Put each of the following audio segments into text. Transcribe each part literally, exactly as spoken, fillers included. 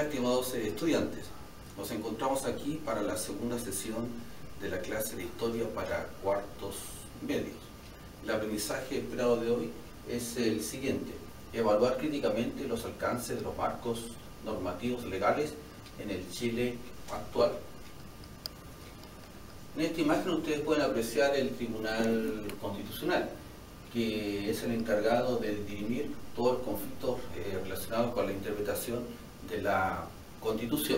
estimados estudiantes, nos encontramos aquí para la segunda sesión de la clase de Historia para cuartos medios. El aprendizaje esperado de hoy es el siguiente: evaluar críticamente los alcances de los marcos normativos legales en el Chile actual. En esta imagen ustedes pueden apreciar el Tribunal Constitucional, que es el encargado de dirimir todos los conflictos eh, relacionados con la interpretación de la Constitución.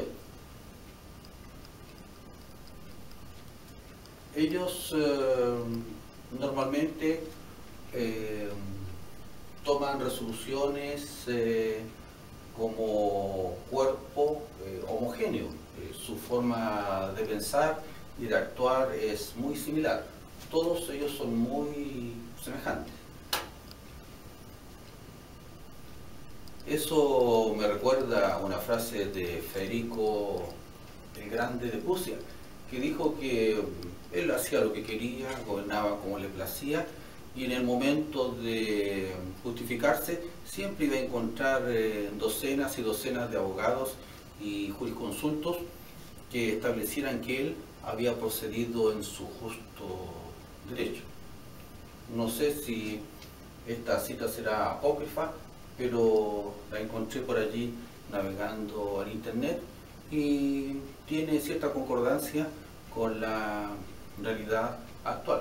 Ellos eh, normalmente eh, toman resoluciones eh, como cuerpo eh, homogéneo. Eh, su forma de pensar y de actuar es muy similar. Todos ellos son muy semejantes. Eso me recuerda a una frase de Federico el Grande de Prusia, que dijo que él hacía lo que quería, gobernaba como le placía, y en el momento de justificarse siempre iba a encontrar eh, docenas y docenas de abogados y jurisconsultos que establecieran que él había procedido en su justo derecho. No sé si esta cita será apócrifa, pero la encontré por allí navegando en internet y tiene cierta concordancia con la realidad actual.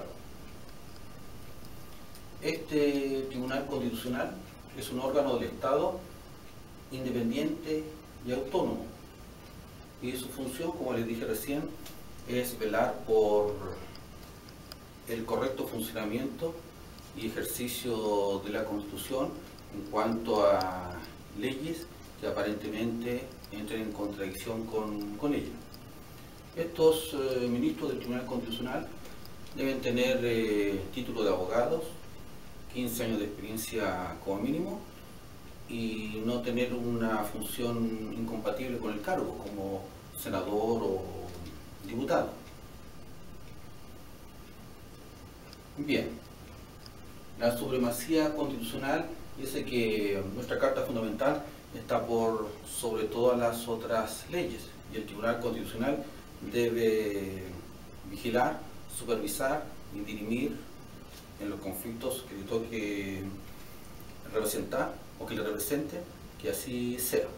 Este Tribunal Constitucional es un órgano del Estado independiente y autónomo, y su función, como les dije recién, es velar por el correcto funcionamiento y ejercicio de la Constitución en cuanto a leyes que aparentemente entren en contradicción con, con ella. Estos eh, ministros del Tribunal Constitucional deben tener eh, título de abogados, quince años de experiencia como mínimo, y no tener una función incompatible con el cargo, como senador o diputado. Bien, la supremacía constitucional dice que nuestra Carta Fundamental está por sobre todas las otras leyes, y el Tribunal Constitucional debe vigilar, supervisar y dirimir en los conflictos que le toque representar o que le represente, que así sea.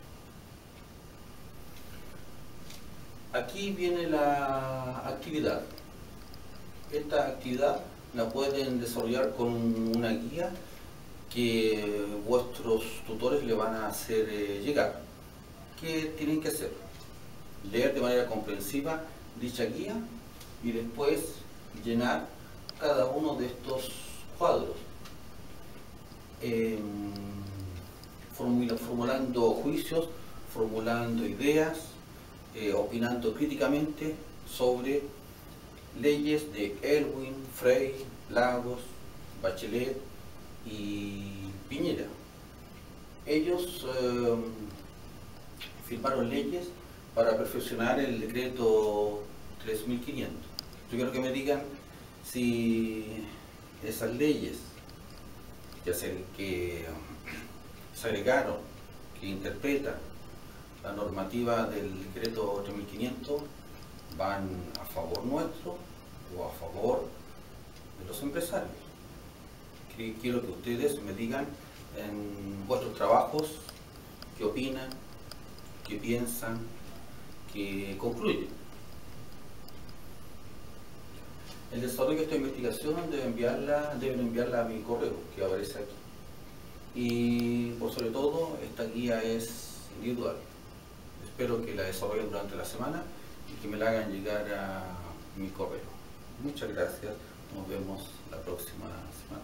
Aquí viene la actividad. Esta actividad la pueden desarrollar con una guía que vuestros tutores le van a hacer eh, llegar. ¿Qué tienen que hacer? Leer de manera comprensiva dicha guía y después llenar cada uno de estos cuadros, eh, formula, formulando juicios, formulando ideas, eh, opinando críticamente sobre leyes de Elwin, Frey, Lagos, Bachelet y Piñera. Ellos eh, firmaron leyes para perfeccionar el decreto tres mil quinientos. Yo quiero que me digan si esas leyes que se, que se agregaron, que interpretan la normativa del decreto tres mil quinientos, van a favor nuestro o a favor de los empresarios. Quiero que ustedes me digan en vuestros trabajos qué opinan, qué piensan, qué concluyen. El desarrollo de esta investigación debe enviarla, deben enviarla a mi correo, que aparece aquí. Y por sobre todo, esta guía es individual. Espero que la desarrollen durante la semana y que me la hagan llegar a mi correo. Muchas gracias. Nos vemos la próxima semana.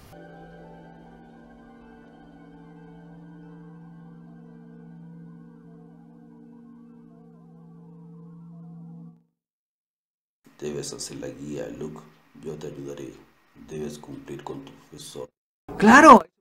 Debes hacer la guía, Luke. Yo te ayudaré. Debes cumplir con tu profesor. ¡Claro!